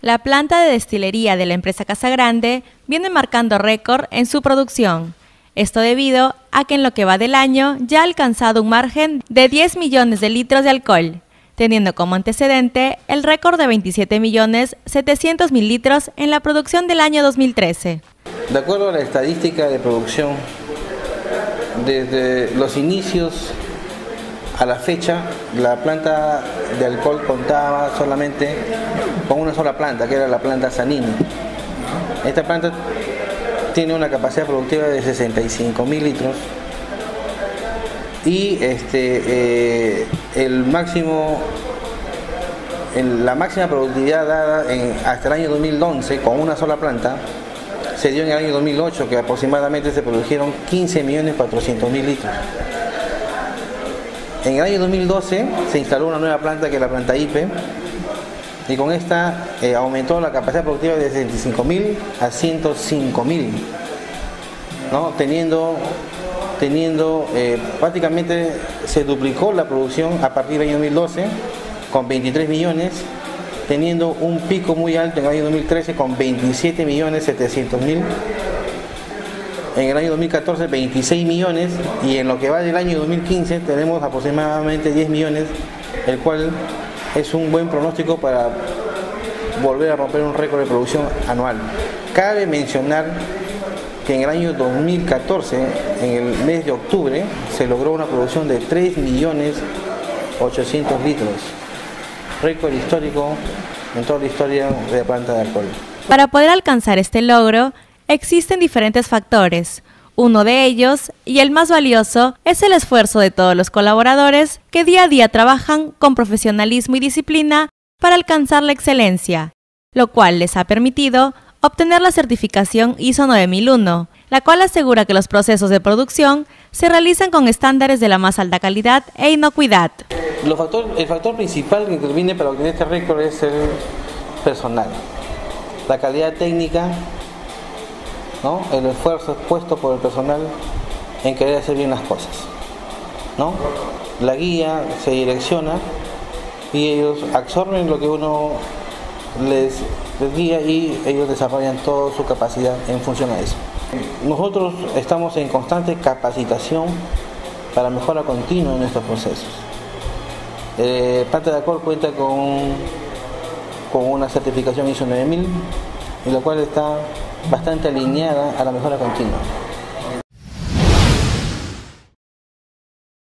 La planta de destilería de la empresa Casagrande viene marcando récord en su producción. Esto debido a que en lo que va del año ya ha alcanzado un margen de 10 millones de litros de alcohol, teniendo como antecedente el récord de 27.700.000 litros en la producción del año 2013. De acuerdo a la estadística de producción, desde los inicios a la fecha, la planta de alcohol contaba solamente con una sola planta, que era la planta Zanini. Esta planta tiene una capacidad productiva de 65.000 litros y la máxima productividad dada hasta el año 2011 con una sola planta se dio en el año 2008, que aproximadamente se produjeron 15.400.000 litros. En el año 2012 se instaló una nueva planta, que es la planta IPE, y con esta aumentó la capacidad productiva de 65.000 a 105.000, ¿no? Teniendo prácticamente se duplicó la producción a partir del año 2012 con 23 millones, teniendo un pico muy alto en el año 2013 con 27.700.000. En el año 2014 26 millones y en lo que va del año 2015 tenemos aproximadamente 10 millones, el cual es un buen pronóstico para volver a romper un récord de producción anual. Cabe mencionar que en el año 2014, en el mes de octubre, se logró una producción de 3.800.000 litros, récord histórico en toda la historia de la planta de alcohol. Para poder alcanzar este logro, existen diferentes factores. Uno de ellos, y el más valioso, es el esfuerzo de todos los colaboradores que día a día trabajan con profesionalismo y disciplina para alcanzar la excelencia, lo cual les ha permitido obtener la certificación ISO 9001, la cual asegura que los procesos de producción se realizan con estándares de la más alta calidad e inocuidad. El factor principal que interviene para obtener este récord es el personal, la calidad técnica, ¿no? El esfuerzo expuesto por el personal en querer hacer bien las cosas, ¿no? La guía se direcciona y ellos absorben lo que uno les guía y ellos desarrollan toda su capacidad en función a eso. Nosotros estamos en constante capacitación para mejora continua en nuestros procesos. Planta de alcohol cuenta con una certificación ISO 9000, en la cual está bastante alineada a la mejora continua.